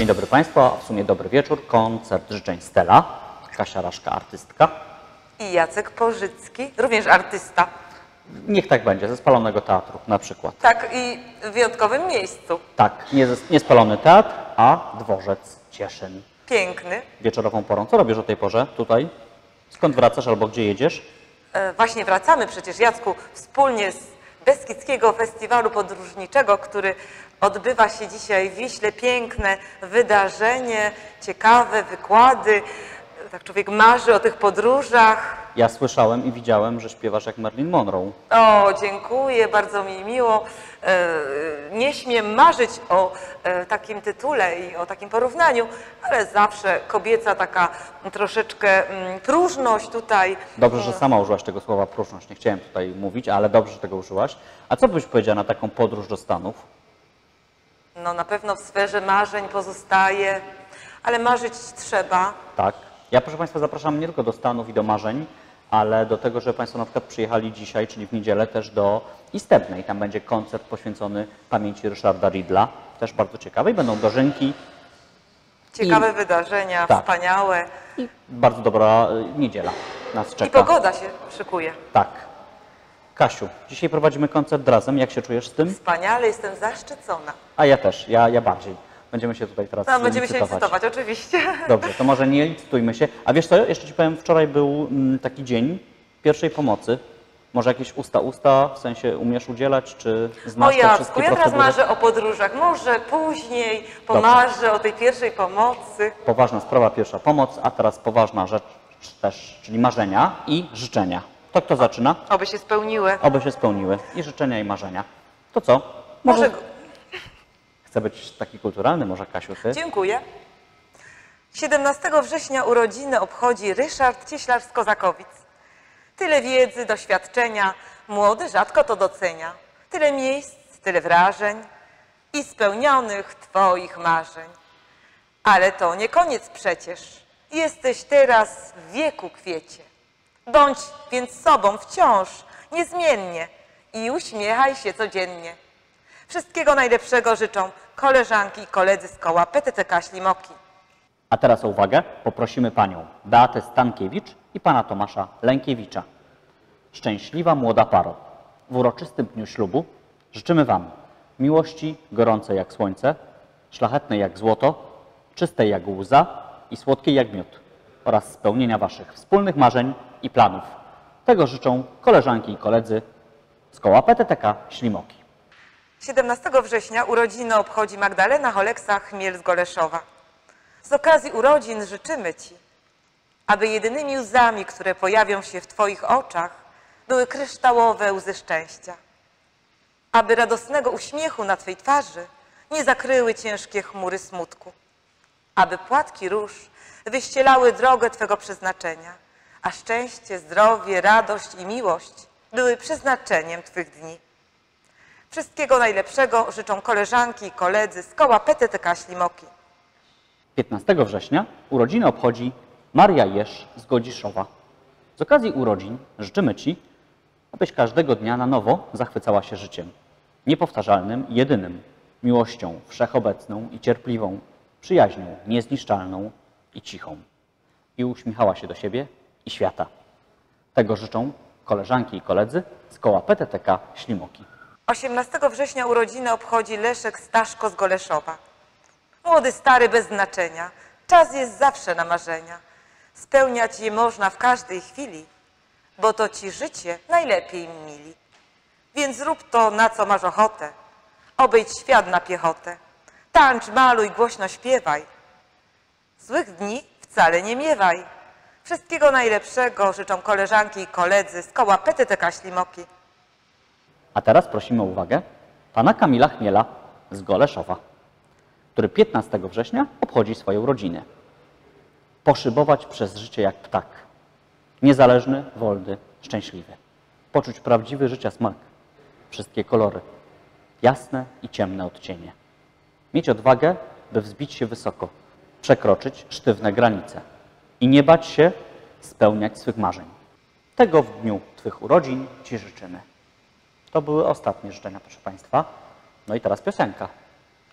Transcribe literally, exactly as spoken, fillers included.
Dzień dobry Państwu, a w sumie dobry wieczór. Koncert życzeń Stella, Kasia Raszka, artystka. I Jacek Pożycki, również artysta. Niech tak będzie, ze Spalonego Teatru na przykład. Tak, i w wyjątkowym miejscu. Tak, nie, nie Spalony Teatr, a Dworzec Cieszyn. Piękny. Wieczorową porą. Co robisz o tej porze tutaj? Skąd wracasz albo gdzie jedziesz? E, właśnie wracamy przecież, Jacku, wspólnie z Beskidzkiego Festiwalu Podróżniczego, który odbywa się dzisiaj w Wiśle. Piękne wydarzenie, ciekawe wykłady. Tak człowiek marzy o tych podróżach. Ja słyszałem i widziałem, że śpiewasz jak Marilyn Monroe. O, dziękuję, bardzo mi miło. E, nie śmiem marzyć o e, takim tytule i o takim porównaniu, ale zawsze kobieca taka troszeczkę mm, próżność tutaj. Dobrze, że sama użyłaś tego słowa próżność. Nie chciałem tutaj mówić, ale dobrze, że tego użyłaś. A co byś powiedziała na taką podróż do Stanów? No na pewno w sferze marzeń pozostaje, ale marzyć trzeba. Tak. Ja, proszę Państwa, zapraszam nie tylko do Stanów i do marzeń, ale do tego, że Państwo na przykład przyjechali dzisiaj, czyli w niedzielę, też do Istebnej. Tam będzie koncert poświęcony pamięci Ryszarda Rydla. Też bardzo ciekawy. I będą dożynki. Ciekawe I... wydarzenia, tak. Wspaniałe. I bardzo dobra niedziela nas czeka. I pogoda się szykuje. Tak. Kasiu, dzisiaj prowadzimy koncert razem. Jak się czujesz z tym? Wspaniale, jestem zaszczycona. A ja też, ja, ja bardziej. Będziemy się tutaj teraz No, będziemy licytować. się licytować, oczywiście. Dobrze, to może nie licytujmy się. A wiesz co, jeszcze Ci powiem, wczoraj był mm, taki dzień pierwszej pomocy. Może jakieś usta-usta, w sensie umiesz udzielać, czy O znasz te Jacku, wszystkie ja teraz procedury? marzę o podróżach. Może później pomarzę o tej pierwszej pomocy. Poważna sprawa, pierwsza pomoc, a teraz poważna rzecz też, czyli marzenia i życzenia. To kto zaczyna? Oby się spełniły. Oby się spełniły. I życzenia, i marzenia. To co? Może... Chcę być taki kulturalny, może Kasiu, ty? Dziękuję. siedemnastego września urodziny obchodzi Ryszard Cieślar z Kozakowic. Tyle wiedzy, doświadczenia, młody rzadko to docenia. Tyle miejsc, tyle wrażeń i spełnionych Twoich marzeń. Ale to nie koniec przecież. Jesteś teraz w wieku kwiecie. Bądź więc sobą wciąż, niezmiennie i uśmiechaj się codziennie. Wszystkiego najlepszego życzą koleżanki i koledzy z koła P T T K Ślimoki. A teraz o uwagę poprosimy panią Beatę Stankiewicz i pana Tomasza Lękiewicza. Szczęśliwa młoda paro, w uroczystym dniu ślubu życzymy wam miłości gorącej jak słońce, szlachetnej jak złoto, czystej jak łza i słodkiej jak miód oraz spełnienia waszych wspólnych marzeń i planów. Tego życzą koleżanki i koledzy z koła P T T K Ślimoki. siedemnastego września urodziny obchodzi Magdalena Holeksa-Chmiel z Goleszowa. Z okazji urodzin życzymy Ci, aby jedynymi łzami, które pojawią się w Twoich oczach, były kryształowe łzy szczęścia. Aby radosnego uśmiechu na Twej twarzy nie zakryły ciężkie chmury smutku. Aby płatki róż wyścielały drogę Twego przeznaczenia, a szczęście, zdrowie, radość i miłość były przeznaczeniem Twych dni. Wszystkiego najlepszego życzą koleżanki i koledzy z koła P T T K Ślimoki. piętnastego września urodziny obchodzi Maria Jesz z Godziszowa. Z okazji urodzin życzymy Ci, abyś każdego dnia na nowo zachwycała się życiem. Niepowtarzalnym i jedynym, miłością wszechobecną i cierpliwą, przyjaźnią niezniszczalną i cichą. I uśmiechała się do siebie i świata. Tego życzą koleżanki i koledzy z koła P T T K Ślimoki. osiemnastego września urodziny obchodzi Leszek Staszko z Goleszowa. Młody, stary, bez znaczenia. Czas jest zawsze na marzenia. Spełniać je można w każdej chwili, bo to Ci życie najlepiej mili. Więc rób to, na co masz ochotę. Obejdź świat na piechotę. Tańcz, maluj, głośno śpiewaj. Złych dni wcale nie miewaj. Wszystkiego najlepszego życzą koleżanki i koledzy z koła P T T K Ślimoki. A teraz prosimy o uwagę pana Kamila Chmiela z Goleszowa, który piętnastego września obchodzi swoje urodziny. Poszybować przez życie jak ptak. Niezależny, wolny, szczęśliwy. Poczuć prawdziwy życia smak. Wszystkie kolory. Jasne i ciemne odcienie. Mieć odwagę, by wzbić się wysoko. Przekroczyć sztywne granice. I nie bać się spełniać swych marzeń. Tego w dniu Twych urodzin Ci życzymy. To były ostatnie życzenia, proszę Państwa. No i teraz piosenka.